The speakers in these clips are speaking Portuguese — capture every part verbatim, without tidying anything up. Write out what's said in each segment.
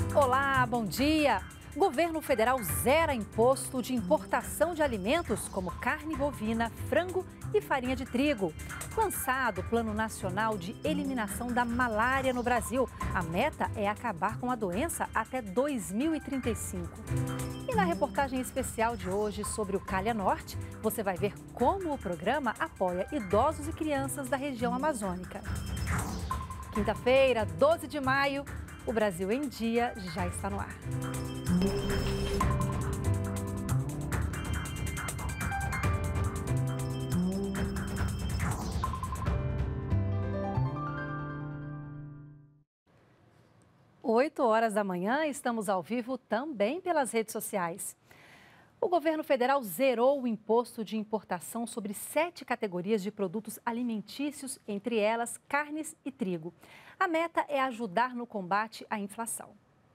Olá, bom dia! Governo federal zera imposto de importação de alimentos como carne bovina, frango e farinha de trigo. Lançado o Plano Nacional de Eliminação da Malária no Brasil. A meta é acabar com a doença até dois mil e trinta e cinco. E na reportagem especial de hoje sobre o Calha Norte, você vai ver como o programa apoia idosos e crianças da região amazônica. Quinta-feira, doze de maio, o Brasil em Dia já está no ar. oito horas da manhã, estamos ao vivo também pelas redes sociais. O governo federal zerou o imposto de importação sobre sete categorias de produtos alimentícios, entre elas carnes e trigo. A meta é ajudar no combate à inflação.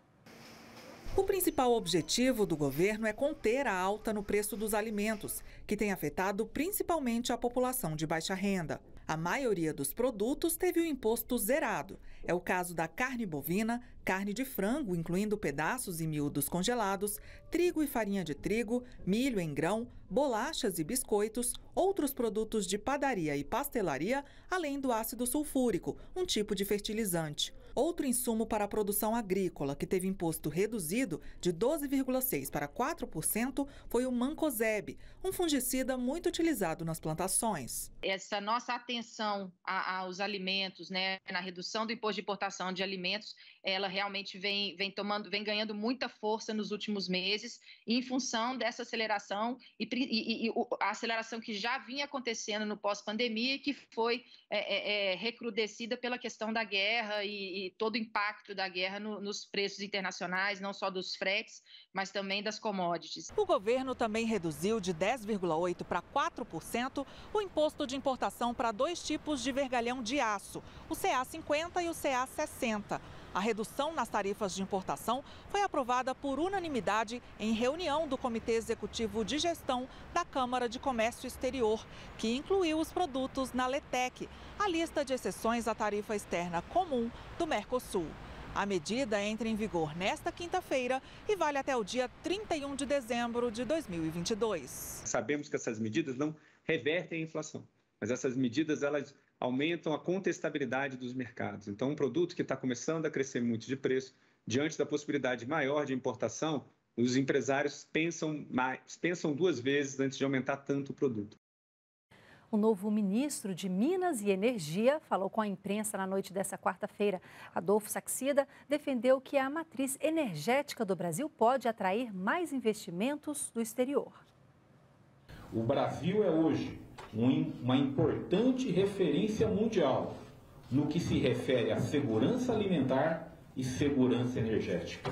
O principal objetivo do governo é conter a alta no preço dos alimentos, que tem afetado principalmente a população de baixa renda. A maioria dos produtos teve o imposto zerado. É o caso da carne bovina, carne de frango, incluindo pedaços e miúdos congelados, trigo e farinha de trigo, milho em grão, bolachas e biscoitos, outros produtos de padaria e pastelaria, além do ácido sulfúrico, um tipo de fertilizante. Outro insumo para a produção agrícola, que teve imposto reduzido de doze vírgula seis por cento para quatro por cento, foi o mancozeb, um fungicida muito utilizado nas plantações. Essa nossa atenção aos alimentos, né, na redução do imposto de importação de alimentos, ela realmente vem, vem, tomando, vem ganhando muita força nos últimos meses, em função dessa aceleração e, e, e a aceleração que já vinha acontecendo no pós-pandemia e que foi é, é, recrudescida pela questão da guerra e, e todo o impacto da guerra no, nos preços internacionais, não só dos fretes, mas também das commodities. O governo também reduziu de dez vírgula oito por cento para quatro por cento o imposto de importação para dois tipos de vergalhão de aço, o C A cinquenta e o C A sessenta. A redução nas tarifas de importação foi aprovada por unanimidade em reunião do Comitê Executivo de Gestão da Câmara de Comércio Exterior, que incluiu os produtos na LETEC, a lista de exceções à tarifa externa comum do Mercosul. A medida entra em vigor nesta quinta-feira e vale até o dia trinta e um de dezembro de dois mil e vinte e dois. Sabemos que essas medidas não revertem a inflação, mas essas medidas elas aumentam a contestabilidade dos mercados. Então, um produto que está começando a crescer muito de preço, diante da possibilidade maior de importação, os empresários pensam, mais, pensam duas vezes antes de aumentar tanto o produto. O novo ministro de Minas e Energia falou com a imprensa na noite dessa quarta-feira. Adolfo Saxida defendeu que a matriz energética do Brasil pode atrair mais investimentos do exterior. O Brasil é hoje uma importante referência mundial no que se refere à segurança alimentar e segurança energética.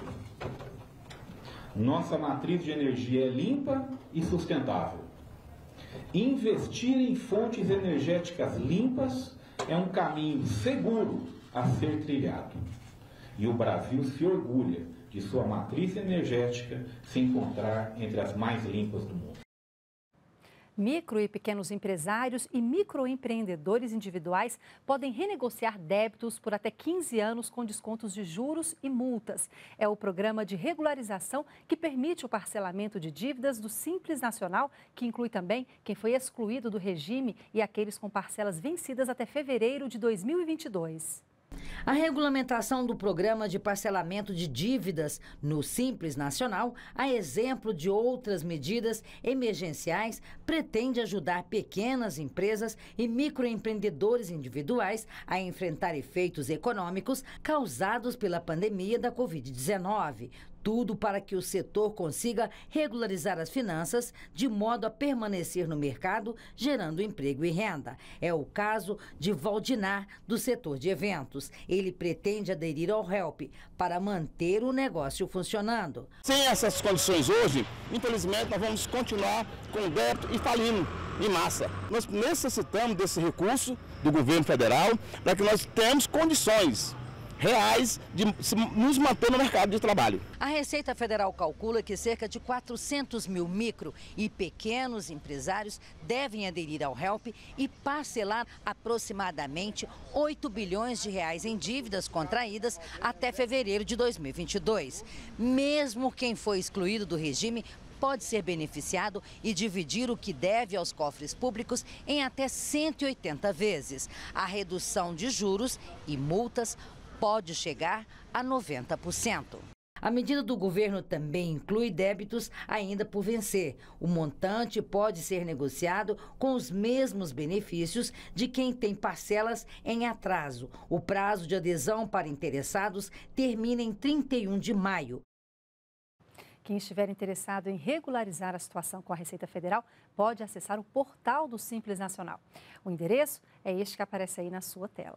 Nossa matriz de energia é limpa e sustentável. Investir em fontes energéticas limpas é um caminho seguro a ser trilhado. E o Brasil se orgulha de sua matriz energética se encontrar entre as mais limpas do mundo. Micro e pequenos empresários e microempreendedores individuais podem renegociar débitos por até quinze anos com descontos de juros e multas. É o programa de regularização que permite o parcelamento de dívidas do Simples Nacional, que inclui também quem foi excluído do regime e aqueles com parcelas vencidas até fevereiro de dois mil e vinte e dois. A regulamentação do programa de parcelamento de dívidas no Simples Nacional, a exemplo de outras medidas emergenciais, pretende ajudar pequenas empresas e microempreendedores individuais a enfrentar efeitos econômicos causados pela pandemia da covid dezenove. Tudo para que o setor consiga regularizar as finanças de modo a permanecer no mercado, gerando emprego e renda. É o caso de Valdinar, do setor de eventos. Ele pretende aderir ao HELP para manter o negócio funcionando. Sem essas condições hoje, infelizmente, nós vamos continuar com o débito e falindo em massa. Nós necessitamos desse recurso do governo federal para que nós tenhamos condições reais de nos manter no mercado de trabalho. A Receita Federal calcula que cerca de quatrocentos mil micro e pequenos empresários devem aderir ao HELP e parcelar aproximadamente oito bilhões de reais em dívidas contraídas até fevereiro de dois mil e vinte e dois. Mesmo quem foi excluído do regime pode ser beneficiado e dividir o que deve aos cofres públicos em até cento e oitenta vezes. A redução de juros e multas pode chegar a noventa por cento. A medida do governo também inclui débitos ainda por vencer. O montante pode ser negociado com os mesmos benefícios de quem tem parcelas em atraso. O prazo de adesão para interessados termina em trinta e um de maio. Quem estiver interessado em regularizar a situação com a Receita Federal pode acessar o portal do Simples Nacional. O endereço é este que aparece aí na sua tela.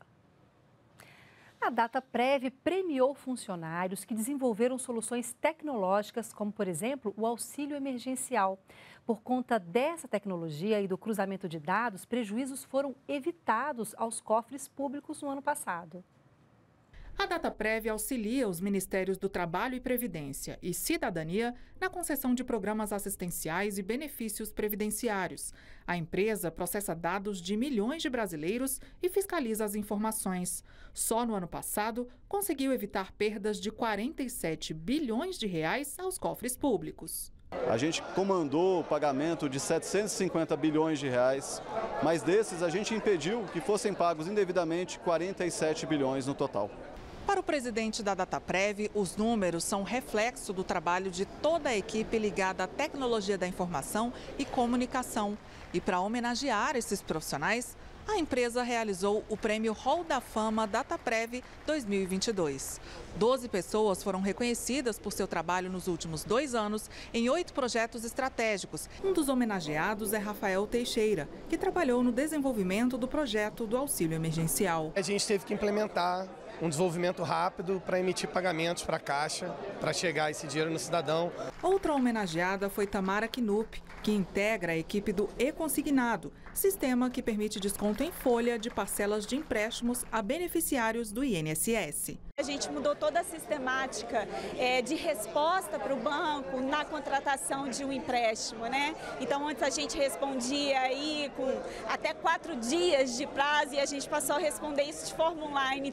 A Dataprev premiou funcionários que desenvolveram soluções tecnológicas, como, por exemplo, o auxílio emergencial. Por conta dessa tecnologia e do cruzamento de dados, prejuízos foram evitados aos cofres públicos no ano passado. A Dataprev auxilia os Ministérios do Trabalho e Previdência e Cidadania na concessão de programas assistenciais e benefícios previdenciários. A empresa processa dados de milhões de brasileiros e fiscaliza as informações. Só no ano passado, conseguiu evitar perdas de quarenta e sete bilhões de reais aos cofres públicos. A gente comandou o pagamento de setecentos e cinquenta bilhões de reais, mas desses a gente impediu que fossem pagos indevidamente quarenta e sete bilhões no total. Para o presidente da Dataprev, os números são reflexo do trabalho de toda a equipe ligada à tecnologia da informação e comunicação. E para homenagear esses profissionais, a empresa realizou o prêmio Hall da Fama Dataprev dois mil e vinte e dois. Doze pessoas foram reconhecidas por seu trabalho nos últimos dois anos em oito projetos estratégicos. Um dos homenageados é Rafael Teixeira, que trabalhou no desenvolvimento do projeto do auxílio emergencial. A gente teve que implementar um desenvolvimento rápido para emitir pagamentos para a Caixa, para chegar esse dinheiro no cidadão. Outra homenageada foi Tamara Knupp, que integra a equipe do E-Consignado, sistema que permite desconto em folha de parcelas de empréstimos a beneficiários do I N S S. A gente mudou toda a sistemática é, de resposta para o banco na contratação de um empréstimo, né? Então, antes a gente respondia aí com até quatro dias de prazo e a gente passou a responder isso de forma online.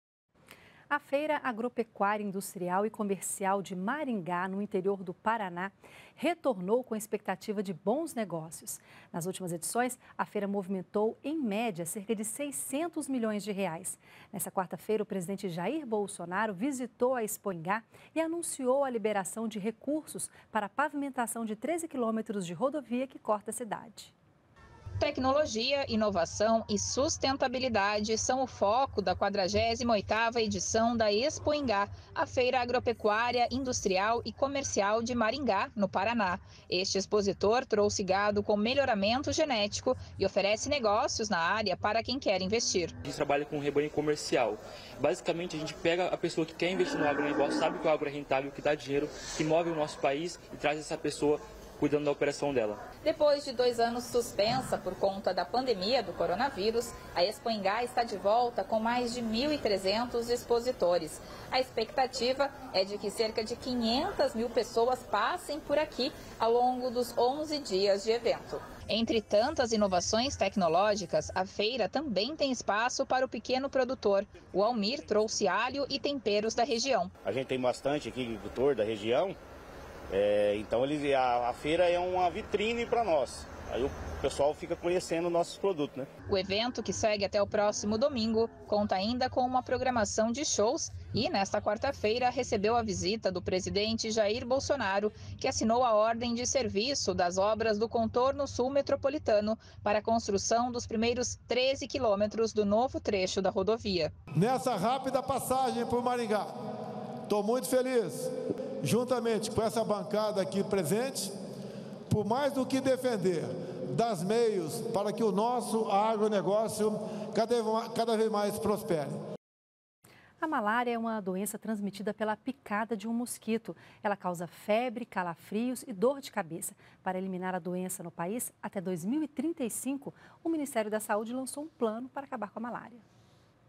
A Feira Agropecuária Industrial e Comercial de Maringá, no interior do Paraná, retornou com expectativa de bons negócios. Nas últimas edições, a feira movimentou, em média, cerca de seiscentos milhões de reais. Nessa quarta-feira, o presidente Jair Bolsonaro visitou a Expoingá e anunciou a liberação de recursos para a pavimentação de treze quilômetros de rodovia que corta a cidade. Tecnologia, inovação e sustentabilidade são o foco da quadragésima oitava edição da Expoingá, a Feira Agropecuária, Industrial e Comercial de Maringá, no Paraná. Este expositor trouxe gado com melhoramento genético e oferece negócios na área para quem quer investir. A gente trabalha com rebanho comercial. Basicamente, a gente pega a pessoa que quer investir no agronegócio, sabe que o agro é rentável, que dá dinheiro, que move o nosso país e traz essa pessoa cuidando da operação dela. Depois de dois anos suspensa por conta da pandemia do coronavírus, a Expoingá está de volta com mais de mil e trezentos expositores. A expectativa é de que cerca de quinhentas mil pessoas passem por aqui ao longo dos onze dias de evento. Entre tantas inovações tecnológicas, a feira também tem espaço para o pequeno produtor. O Almir trouxe alho e temperos da região. A gente tem bastante aqui agricultor da região. É, então ele, a, a feira é uma vitrine para nós, aí o pessoal fica conhecendo nossos produtos, né? O evento, que segue até o próximo domingo, conta ainda com uma programação de shows e, nesta quarta-feira, recebeu a visita do presidente Jair Bolsonaro, que assinou a ordem de serviço das obras do contorno sul metropolitano para a construção dos primeiros treze quilômetros do novo trecho da rodovia. Nessa rápida passagem por Maringá, estou muito feliz, juntamente com essa bancada aqui presente, por mais do que defender, das meios para que o nosso agronegócio cada, cada vez mais prospere. A malária é uma doença transmitida pela picada de um mosquito. Ela causa febre, calafrios e dor de cabeça. Para eliminar a doença no país, até dois mil e trinta e cinco, o Ministério da Saúde lançou um plano para acabar com a malária.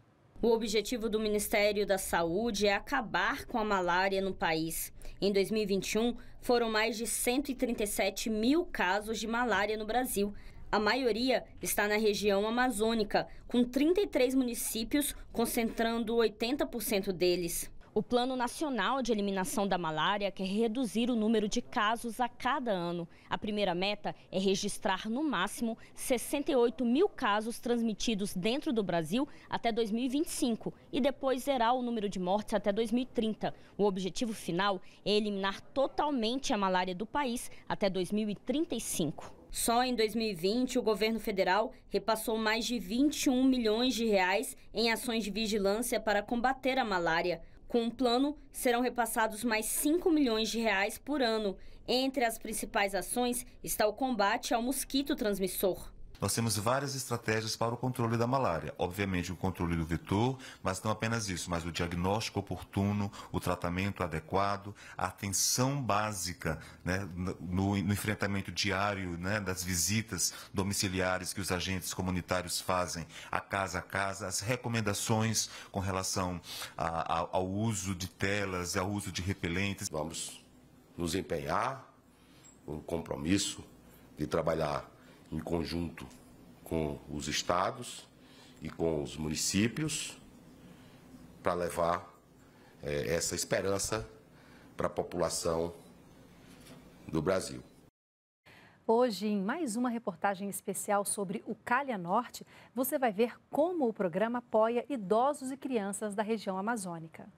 O objetivo do Ministério da Saúde é acabar com a malária no país. Em dois mil e vinte e um, foram mais de cento e trinta e sete mil casos de malária no Brasil. A maioria está na região amazônica, com trinta e três municípios, concentrando oitenta por cento deles. O Plano Nacional de Eliminação da Malária quer reduzir o número de casos a cada ano. A primeira meta é registrar, no máximo, sessenta e oito mil casos transmitidos dentro do Brasil até dois mil e vinte e cinco e depois zerar o número de mortes até dois mil e trinta. O objetivo final é eliminar totalmente a malária do país até dois mil e trinta e cinco. Só em dois mil e vinte, o governo federal repassou mais de vinte e um milhões de reais em ações de vigilância para combater a malária. Com o plano, serão repassados mais cinco milhões de reais por ano. Entre as principais ações está o combate ao mosquito transmissor. Nós temos várias estratégias para o controle da malária. Obviamente, o controle do vetor, mas não apenas isso, mas o diagnóstico oportuno, o tratamento adequado, a atenção básica, né, no, no enfrentamento diário, né, das visitas domiciliares que os agentes comunitários fazem a casa a casa, as recomendações com relação a, a, ao uso de telas, ao uso de repelentes. Vamos nos empenhar, um compromisso de trabalhar em conjunto com os estados e com os municípios para levar é, essa esperança para a população do Brasil. Hoje, em mais uma reportagem especial sobre o Calha Norte, você vai ver como o programa apoia idosos e crianças da região amazônica.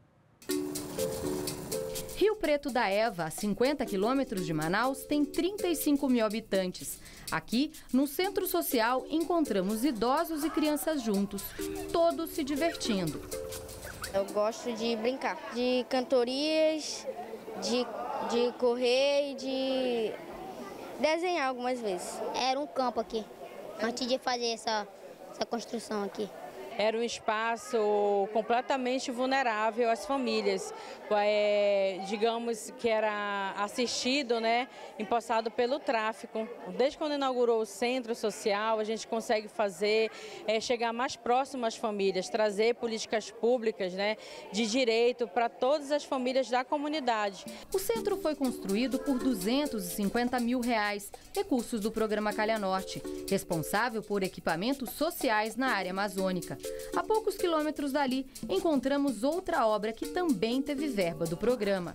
Rio Preto da Eva, a cinquenta quilômetros de Manaus, tem trinta e cinco mil habitantes. Aqui, no Centro Social, encontramos idosos e crianças juntos, todos se divertindo. Eu gosto de brincar, de cantorias, de, de correr e de desenhar algumas vezes. Era um campo aqui, antes de fazer essa, essa construção aqui. Era um espaço completamente vulnerável às famílias, é, digamos que era assistido, né, empossado pelo tráfico. Desde quando inaugurou o Centro Social, a gente consegue fazer, é, chegar mais próximo às famílias, trazer políticas públicas, né, de direito para todas as famílias da comunidade. O centro foi construído por duzentos e cinquenta mil reais, recursos do programa Calha Norte, responsável por equipamentos sociais na área amazônica. A poucos quilômetros dali, encontramos outra obra que também teve verba do programa.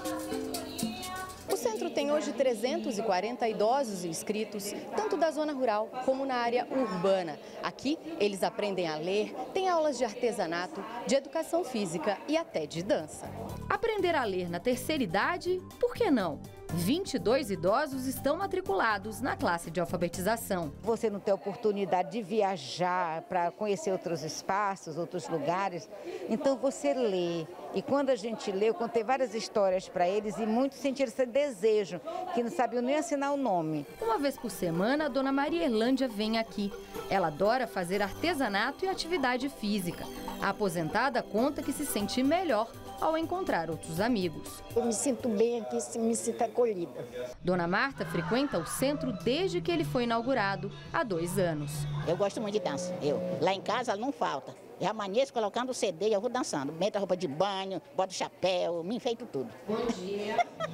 O centro tem hoje trezentos e quarenta idosos inscritos, tanto da zona rural como na área urbana. Aqui, eles aprendem a ler, têm aulas de artesanato, de educação física e até de dança. Aprender a ler na terceira idade, por que não? vinte e dois idosos estão matriculados na classe de alfabetização. Você não tem oportunidade de viajar para conhecer outros espaços, outros lugares, então você lê. E quando a gente lê, eu contei várias histórias para eles e muitos sentiram esse desejo, que não sabiam nem assinar o nome. Uma vez por semana, a dona Maria Erlândia vem aqui. Ela adora fazer artesanato e atividade física. A aposentada conta que se sente melhor ao encontrar outros amigos. Eu me sinto bem aqui, me sinto acolhida. Dona Marta frequenta o centro desde que ele foi inaugurado há dois anos. Eu gosto muito de dança. Eu, lá em casa não falta. Eu amanheço colocando o C D e eu vou dançando. Meto a roupa de banho, boto o chapéu, me enfeito tudo. Bom dia.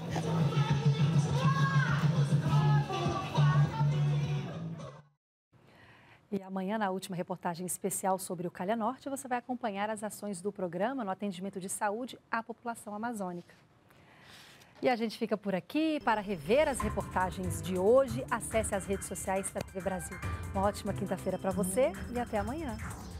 E amanhã, na última reportagem especial sobre o Calha Norte, você vai acompanhar as ações do programa no atendimento de saúde à população amazônica. E a gente fica por aqui. Para rever as reportagens de hoje, acesse as redes sociais da T V Brasil. Uma ótima quinta-feira para você e até amanhã.